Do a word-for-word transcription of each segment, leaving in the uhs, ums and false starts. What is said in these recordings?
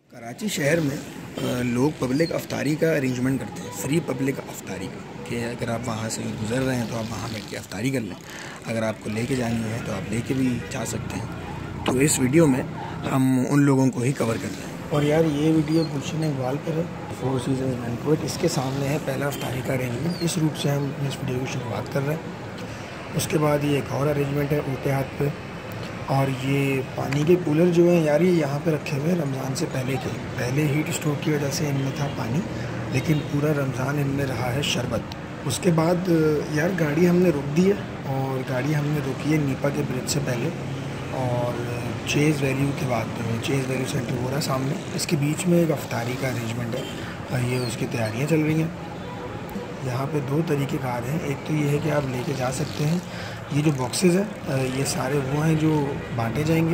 कराची शहर में लोग पब्लिक अफ्तारी का अरेंजमेंट करते हैं, फ्री पब्लिक अफ्तारी का, कि अगर आप वहाँ से गुज़र रहे हैं तो आप वहाँ बैठ के अफ्तारी कर लें। अगर आपको लेके जानी है तो आप लेके भी जा सकते हैं। तो इस वीडियो में हम उन लोगों को ही कवर कर रहे हैं। और यार ये वीडियो गुलशन-ए-इक़बाल पर है, फोर सीजन बैंक्वेट, इसके सामने है पहला अफ्तारी का अरेंजमेंट। इस रूप से हम इस वीडियो की शुरुआत कर रहे हैं। उसके बाद ये एक और अरेंजमेंट है उल्टे हाथ पे, और ये पानी के कूलर जो है यार ये यहाँ पे रखे हुए हैं रमज़ान से पहले के। पहले हीट स्ट्रोक की वजह से इनमें था पानी, लेकिन पूरा रमज़ान इनमें रहा है शरबत। उसके बाद यार गाड़ी हमने रोक दी है, और गाड़ी हमने रोकी है नीपा के ब्रिज से पहले, और चेज़ वैल्यू के बाद चेज़ वैल्यू सेंटर हो रहा है सामने। इसके बीच में एक अफ्तारी का अरेंजमेंट है और ये उसकी तैयारियाँ चल रही हैं। यहाँ पे दो तरीके कार हैं, एक तो ये है कि आप लेके जा सकते हैं। ये जो बॉक्सेस हैं ये सारे वो हैं जो बांटे जाएंगे।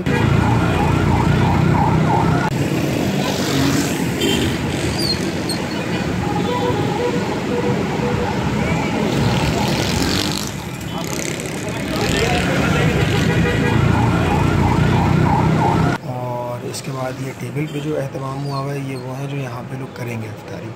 और इसके बाद ये टेबल पे जो एहतमाम हुआ हुआ है ये वो हैं जो यहाँ पे लोग करेंगे अफ्तारी।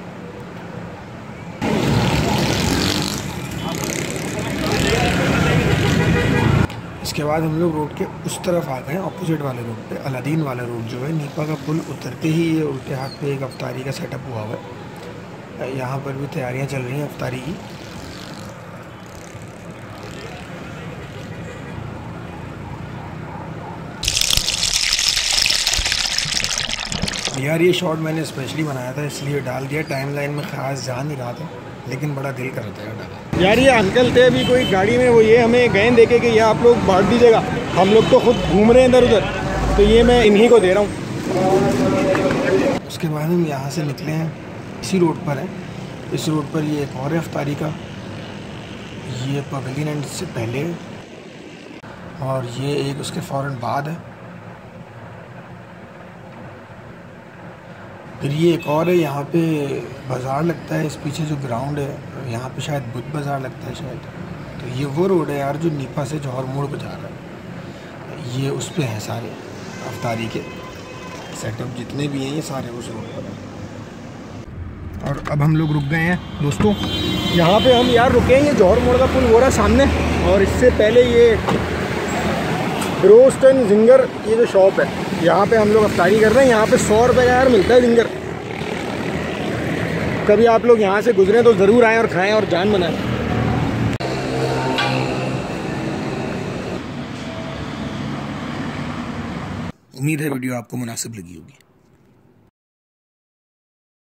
इसके बाद हम लोग रोड के उस तरफ आ गए, ऑपोजिट वाले रोड पे, अलादीन वाला रोड जो है, नीपा का पुल उतरते ही ये उल्टे हाथ पे एक अफ्तारी का सेटअप हुआ हुआ है। यहाँ पर भी तैयारियाँ चल रही हैं अफ्तारी की। यार ये शॉट मैंने स्पेशली बनाया था, इसलिए डाल दिया। टाइमलाइन में ख़ास जा नहीं रहा था, लेकिन बड़ा दिल कर रहा था डाला। यार ये अंकल थे अभी कोई गाड़ी में, वो ये हमें गेंद देके कि ये आप लोग बांट दीजिएगा। हम लोग तो खुद घूम रहे हैं इधर उधर, तो ये मैं इन्हीं को दे रहा हूँ। उसके बाद हम यहाँ से निकले हैं, इसी रोड पर है। इस रोड पर ये एक और है अफ्तारी का, ये पवेलियन एंड से पहले, और ये एक उसके फ़ौरन बाद है। फिर ये एक और है, यहाँ पे बाज़ार लगता है। इस पीछे जो ग्राउंड है यहाँ पे शायद बुध बाज़ार लगता है शायद। तो ये वो रोड है यार जो नीपा से जौहर मोड़ पर जा रहा है। ये उस पे हैं सारे अफ्तारी के सेटअप जितने भी हैं, ये सारे उस रोड पर हैं। और अब हम लोग रुक गए हैं दोस्तों, यहाँ पे हम यार रुके हैं। ये जौहर मोड़ का पुल हो रहा है सामने, और इससे पहले ये रोस्ट एंड जिंगर ये जो शॉप है, यहाँ पे हम लोग अफ्तारी कर रहे हैं। यहाँ पे सौ रुपये का यार मिलता है जिंगर। कभी आप लोग यहाँ से गुजरें तो ज़रूर आएँ और खाएं और जान बनाएं। उम्मीद है वीडियो आपको मुनासिब लगी होगी।